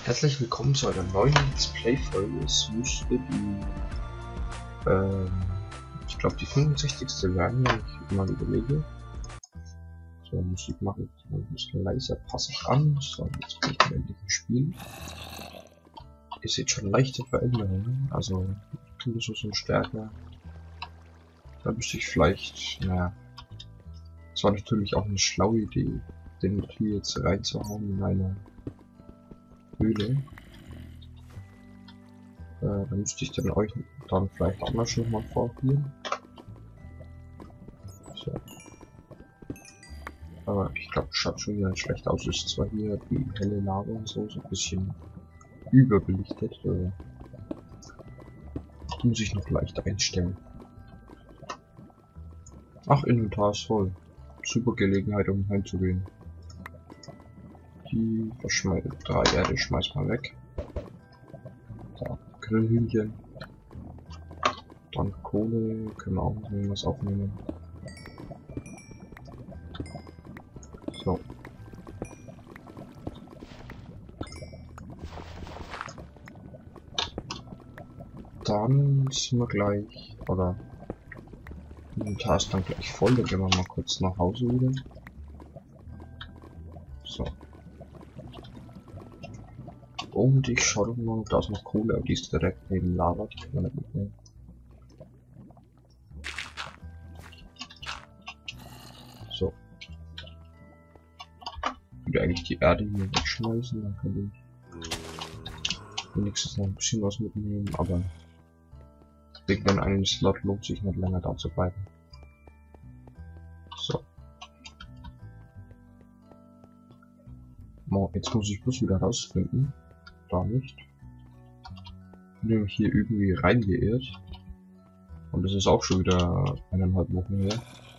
Herzlich willkommen zu einer neuen Let's Play-Folge. Es müsste die, ich glaube die 65. werden, wenn ich mal überlege. So, Musik mache ich ein bisschen leiser, passe ich an. So, jetzt bin ich endlich im Spiel. Ihr seht schon leichte Veränderungen, also Tinnitus und Stärke. Da müsste ich vielleicht, naja, es war natürlich auch eine schlaue Idee, den hier jetzt reinzuhauen in eine Höhle. Da müsste ich dann euch dann vielleicht auch mal schon mal vorführen. So. Aber ich glaube, es schaut schon wieder schlecht aus. Ist zwar hier die helle Lava und so ein bisschen überbelichtet. Muss ich noch leicht einstellen. Ach, Inventar ist voll. Super Gelegenheit, um heimzugehen. Die drei Erde schmeiß mal weg. Da, Grillhühnchen. Dann Kohle, können wir auch noch irgendwas aufnehmen. So. Dann sind wir gleich, oder Inventar ist dann gleich voll, dann gehen wir mal kurz nach Hause wieder. So. Und ich schaue doch mal, da ist noch Kohle, aber die ist direkt neben Lava, die kann man nicht mitnehmen. So. Ich würde eigentlich die Erde hier wegschmeißen, dann kann ich wenigstens noch ein bisschen was mitnehmen, aber wegen dann einen Slot lohnt sich nicht länger da zu bleiben. So. Jetzt muss ich bloß wieder rausfinden. Da nicht. Ich bin nämlich hier irgendwie reingeirrt. Und das ist auch schon wieder 1,5 Wochen her.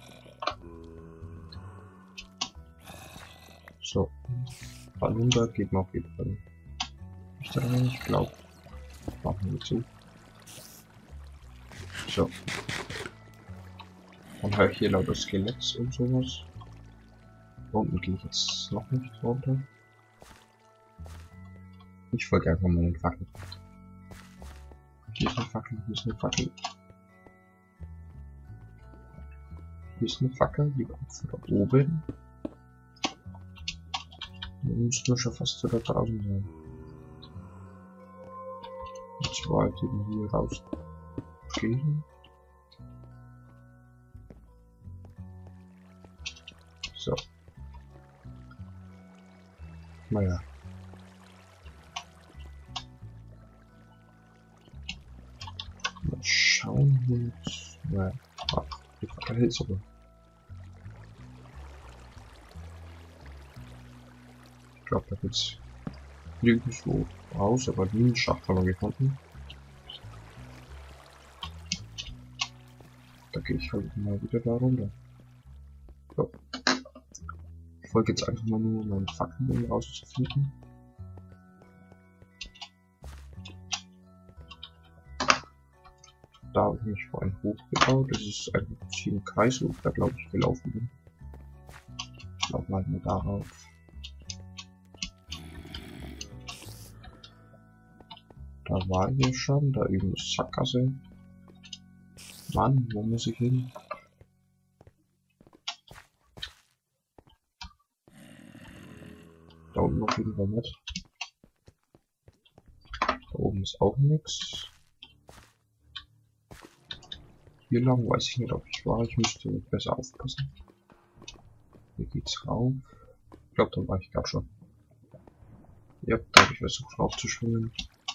So. Dann runter geht man auf jeden Fall nicht rein, ich glaube. Machen wir zu. So. Dann höre ich hier lauter Skeletts und sowas. Da unten gehe ich jetzt noch nicht runter. Ich folge einfach mal den Fackel. Hier ist eine Fackel, hier ist eine Fackel. Hier ist eine Fackel, die kommt von da oben. Wir müssen wir schon fast da draußen sein. Jetzt wollte ich hier rausgehen. So. Naja. Mal schauen wir jetzt. Naja. Ach, die Fackel hält sogar. Ich glaube, da geht's nirgendwo raus, aber nie einen Schacht haben wir gefunden. Da gehe ich halt mal wieder da runter. So. Ich folge jetzt einfach mal nur meinen Fackeln, um rauszufinden. Da habe ich mich vorhin hochgebaut. Das ist einfach ein Kreis, wo ich da glaube ich gelaufen bin. Ich laufe mal nur darauf. Da war ich ja schon, da üben ist Sackgasse. Mann, wo muss ich hin? Da unten auf jeden Fall nicht. Da oben ist auch nichts. Hier lang weiß ich nicht, ob ich war. Ich müsste besser aufpassen. Hier geht's rauf. Ich glaube, da war ich gerade schon. Ja, da habe ich versucht raufzuschwimmen.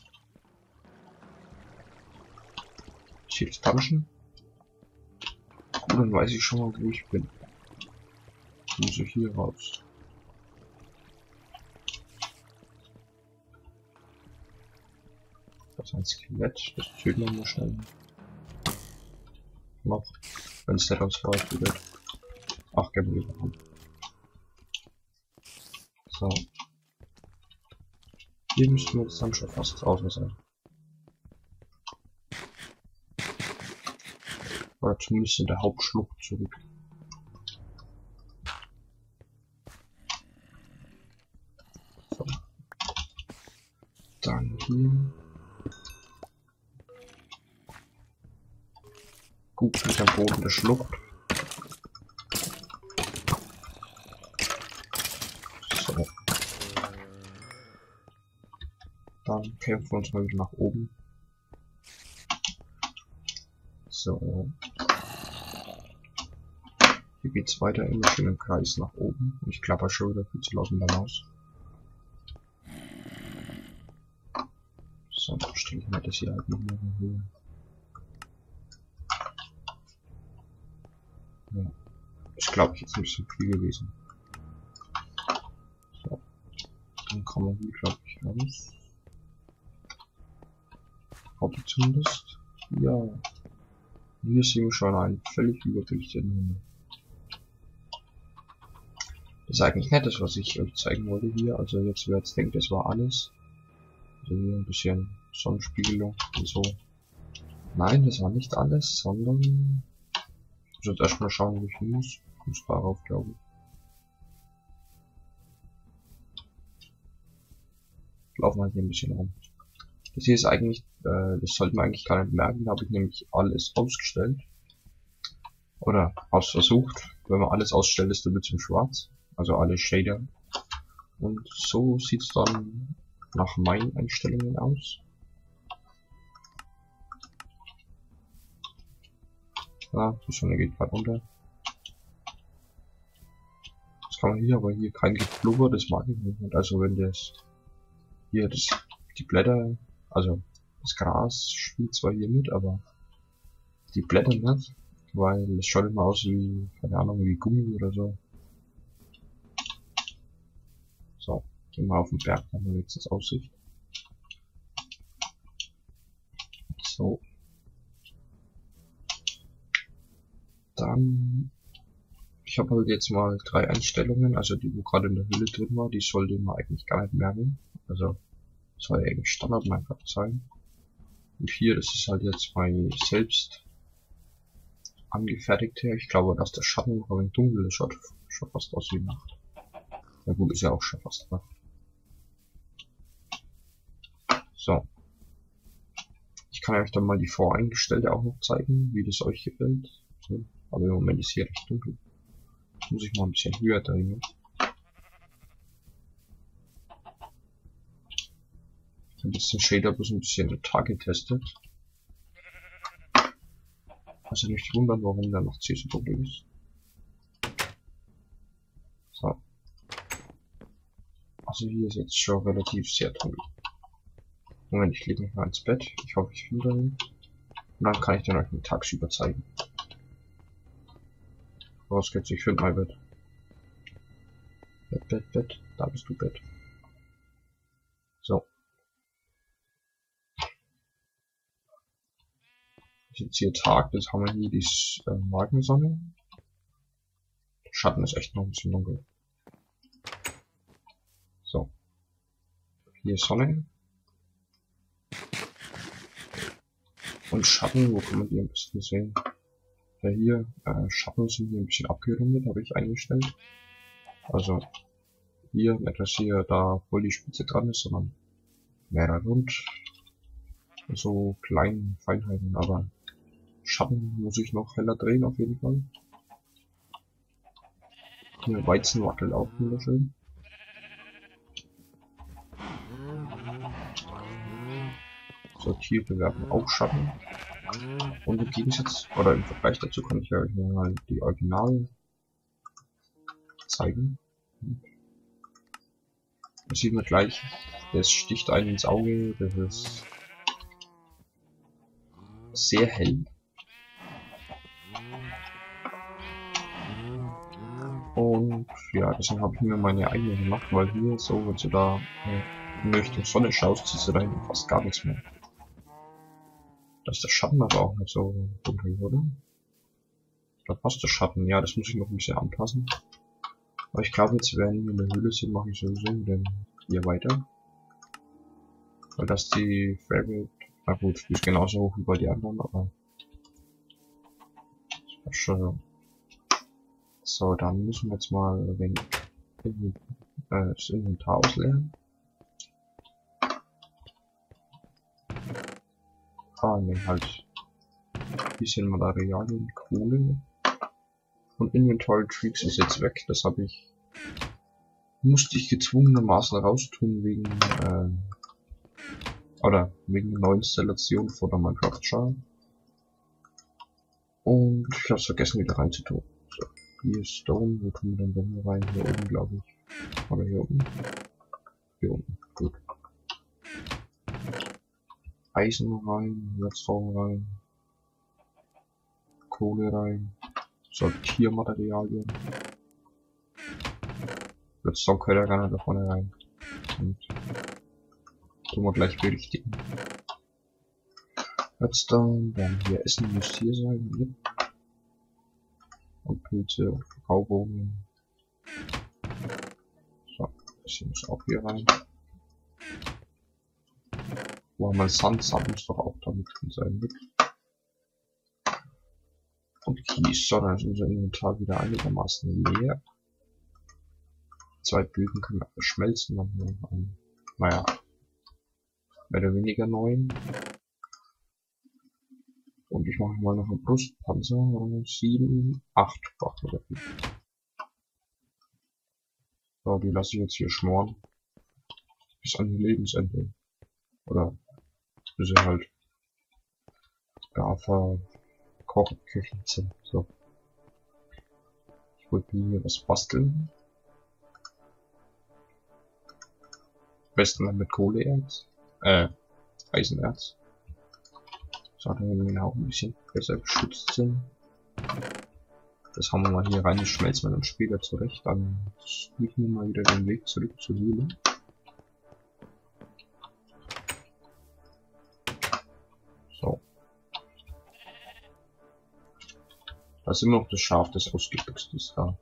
Ich sehe das Dungeon. Und dann weiß ich schon mal, wo ich bin. Ich muss hier raus. Das ist ein Skelett, das töten wir mal schnell. Noch, wenn es nicht uns wird. Ach, gerne bekommen. So. Hier müssen wir jetzt dann schon fast draußen sein. Oder zumindest in der Hauptschlucht zurück. So. Dann hier. Gut, durch am Boden der Schlucht. So. Dann kämpfen wir uns mal wieder nach oben. So. Hier geht's weiter immer schön im Kreis nach oben. Ich klapper schon wieder viel zu laut mit der Maus. So, dann stelle ich mir das hier halt nochmal in Höhe. Ja. Ist, glaube ich, jetzt ein bisschen viel gewesen. So. Dann kommen wir hier, glaube ich, raus. Hoffe ich zumindest. Ja. Hier sehen wir schon einen völlig überbelichteten Himmel. Das ist eigentlich nett, was ich euch zeigen wollte hier. Also jetzt, wer jetzt denkt, das war alles. Also hier ein bisschen Sonnenspiegelung und so. Nein, das war nicht alles, sondern ich muss jetzt erstmal schauen, wo ich hin muss. Ich muss darauf, glaube ich. Laufen wir hier ein bisschen rum. Das hier ist eigentlich, das sollte man eigentlich gar nicht merken, da habe ich nämlich alles ausgestellt. Oder ausversucht. Wenn man alles ausstellt, ist der Bildschirm schwarz. Also alle Shader. Und so sieht's dann nach meinen Einstellungen aus. Ja, die Sonne geht gerade runter. Das kann man hier, aber hier kein Geblubber, das mag ich nicht. Und also wenn das hier die Blätter, also das Gras spielt zwar hier mit, aber die Blätter nicht, weil es schaut immer aus wie, keine Ahnung, wie Gummi oder so. So, gehen wir auf den Berg, dann haben wir jetzt das Aussicht. So. Dann, ich habe halt jetzt mal 3 Einstellungen, also die, wo gerade in der Höhle drin war, die sollte man eigentlich gar nicht merken. Also, soll ja eigentlich Standard Minecraft sein. Und hier, das ist halt jetzt mein selbst angefertigter. Ich glaube, dass der Schatten noch ein wenig dunkel ist, schaut schon fast aus wie Nacht. Na gut, ist ja auch schon fast Nacht. So. Ich kann euch dann mal die Voreingestellte auch noch zeigen, wie das euch gefällt. So. Aber im Moment ist hier recht dunkel. Jetzt muss ich mal ein bisschen höher drehen. Ich habe jetzt den Shader bloß ein bisschen am Tag getestet. Also nicht wundern, warum der nachts hier so dunkel ist. So. Also hier ist jetzt schon relativ sehr dunkel. Moment, ich lege mich mal ins Bett. Ich hoffe, ich finde ihn. Und dann kann ich den euch tagsüber zeigen. Raus geht's, ich finde mein Bett. Bett. Da bist du, Bett. So. Das ist jetzt hier Tag, das haben wir hier die Morgensonne. Der Schatten ist echt noch ein bisschen dunkel. So. Hier ist Sonne. Und Schatten, wo kann man die am besten sehen? Ja, hier, Schatten sind hier ein bisschen abgerundet, habe ich eingestellt. Also, hier, nicht dass hier da voll die Spitze dran ist, sondern mehr rund. So kleine Feinheiten, aber Schatten muss ich noch heller drehen, auf jeden Fall. Hier, Weizen wackelt auch wunderschön. So, Tiere werfen auch Schatten. Und im Gegensatz, oder im Vergleich dazu kann ich euch mal die Original zeigen. Das sieht man gleich. Das sticht einen ins Auge. Das ist sehr hell. Und ja, deswegen habe ich mir meine eigene gemacht, weil hier so, wenn du da in Richtung Sonne schaust, siehst du da hinten fast gar nichts mehr. Da ist der Schatten aber auch nicht so dunkel, oder? Da passt der Schatten, ja, das muss ich noch ein bisschen anpassen. Aber ich glaube, jetzt, wenn wir in der Höhle sind, mache ich sowieso den hier weiter. Weil das die Frame, na gut, die ist genauso hoch wie bei den anderen, aber das war schon so. So, dann müssen wir jetzt mal ein wenig das Inventar ausleeren. Ah, ne, halt. Bisschen Materialien, Kohle. Und Inventory Tricks ist jetzt weg. Das habe ich. Musste ich gezwungenermaßen raustun wegen. Oder wegen der neuen Installation von der Minecraft-Schar. Und ich habe es vergessen wieder reinzutun. So, hier ist Stone, wo tun wir denn Wände rein? Hier oben, glaube ich. Oder hier unten? Hier unten, gut. Eisen rein, Redstone rein. Kohle rein. Sortiermaterialien. Redstone können ja gar nicht da vorne rein. Und tun wir gleich berichtigen. Redstone, dann hier Essen muss hier sein. Hier. Und Pilze und Kakaobohnen. So, das hier muss auch hier rein. Wo haben wir Sand? Sand muss doch auch damit drin sein. Mit. Und Kies. So, dann ist unser Inventar wieder einigermaßen leer. 2 Bögen können wir verschmelzen. Dann haben wir naja, mehr oder weniger 9. Und ich mache mal noch einen Brustpanzer. 7, 8 braucht man dafür. So, die lasse ich jetzt hier schmoren. Bis an die Lebensende. Oder bis sie halt gar verkocht-Küchen sind. So. Ich wollte mir was basteln. Am besten dann mit Kohleerz. Eisenerz. So, damit wir auch ein bisschen besser geschützt sind. Das haben wir mal hier rein, das schmelzen wir dann später zurecht. Dann suchen wir mal wieder den Weg zurück zur Höhle. So. Da ist immer noch das Schaf, das ausgebüxt ist da.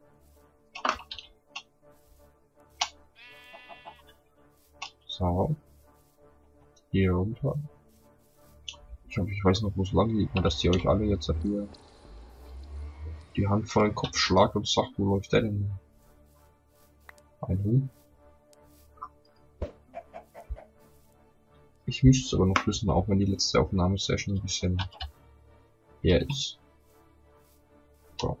So. Hier runter. Ich hoffe, ich weiß noch, wo es lang geht, dass die euch alle jetzt dafür die Hand vor den Kopf schlagt und sagt, wo läuft der denn? Ein Huhn. Ich müsste es aber noch wissen, auch wenn die letzte Aufnahmesession ein bisschen her ist. So.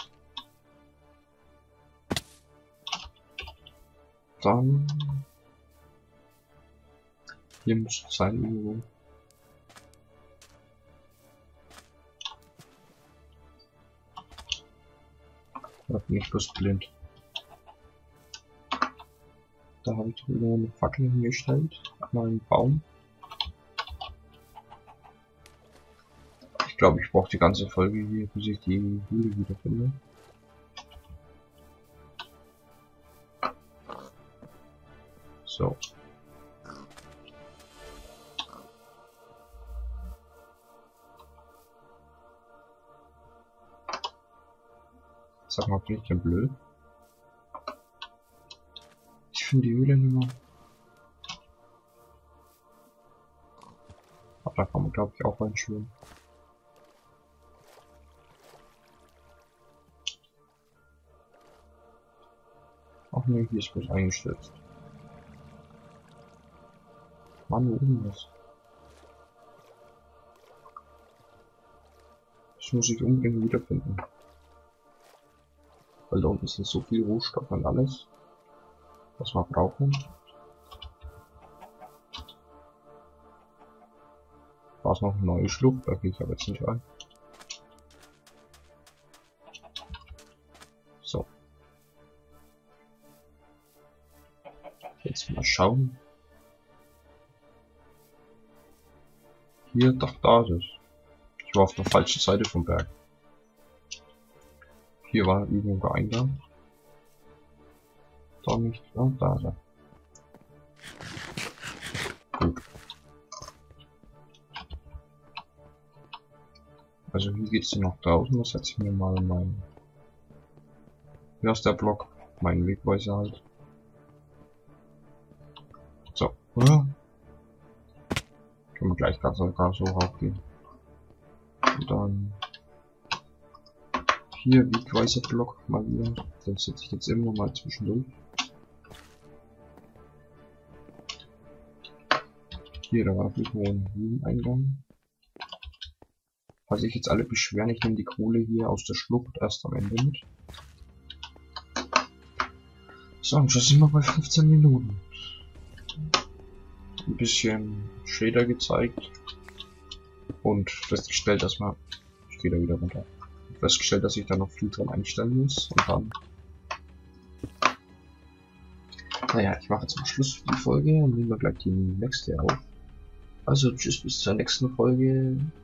Dann hier muss es sein irgendwo. Da bin ich bloß blind. Da habe ich doch wieder eine Fackel hingestellt. Mal einen Baum. Ich glaube, ich brauche die ganze Folge hier, bis ich die Höhle wieder finde. So. Sag mal, bin ich denn blöd? Ich finde die Höhle nicht mehr. Aber da kann man, glaube ich, auch reinschwimmen. Ach ne, hier ist bloß eingestürzt. Mann, wo oben ist? Das muss ich unbedingt wiederfinden. Weil da unten sind so viel Rohstoffe und alles, was wir brauchen. War es noch eine neue Schlucht, da gehe ich aber jetzt nicht rein. So. Jetzt mal schauen. Hier, doch, da ist es. Ich war auf der falschen Seite vom Berg. Hier war irgendwo der Eingang. Da nicht, ja, da ist er. Gut. Also hier geht's hier noch draußen, das setze ich mir mal mein... Hier ist der Block, mein Wegweiser halt. So, ja. Können wir gleich gar so raufgehen. Und dann... Hier Wegweiser Block mal wieder, den setze ich jetzt immer mal zwischendurch. Hier, da war irgendwo ein Höhleneingang. Falls sich jetzt alle beschweren, ich nehme die Kohle hier aus der Schlucht erst am Ende mit. So, und schon sind wir bei 15 Minuten. Ein bisschen Shader gezeigt. Und festgestellt, dass man... Ich gehe da wieder runter. Festgestellt, dass ich da noch viel dran einstellen muss. Und dann... Naja, ich mache jetzt mal Schluss für die Folge und nehmen wir gleich die nächste auf. Also tschüss, bis zur nächsten Folge.